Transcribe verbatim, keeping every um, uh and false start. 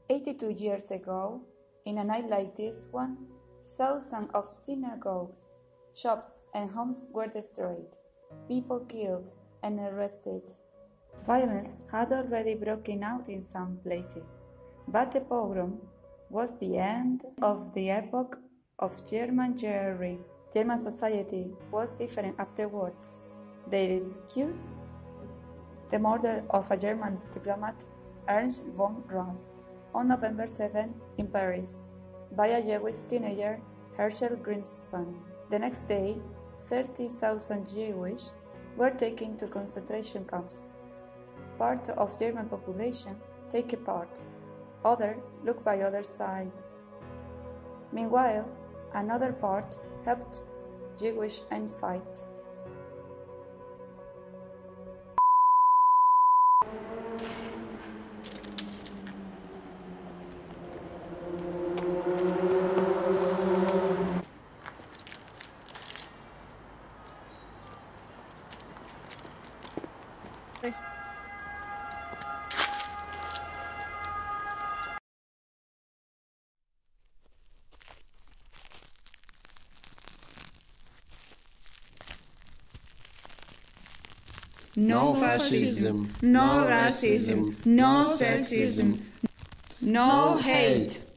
eighty-two years ago, in a night like this one, thousands of synagogues, shops and homes were destroyed, people killed and arrested. Violence had already broken out in some places, but the pogrom was the end of the epoch of German Jewry. German society was different afterwards. Their excuse? The murder of a German diplomat, Ernst von Rath, on November seventh in Paris, by a Jewish teenager, Herschel Greenspan. The next day, thirty thousand Jewish were taken to concentration camps. Part of German population take a part, other look by other side. Meanwhile, another part helped Jewish and fight. No fascism, no racism, no sexism, no hate.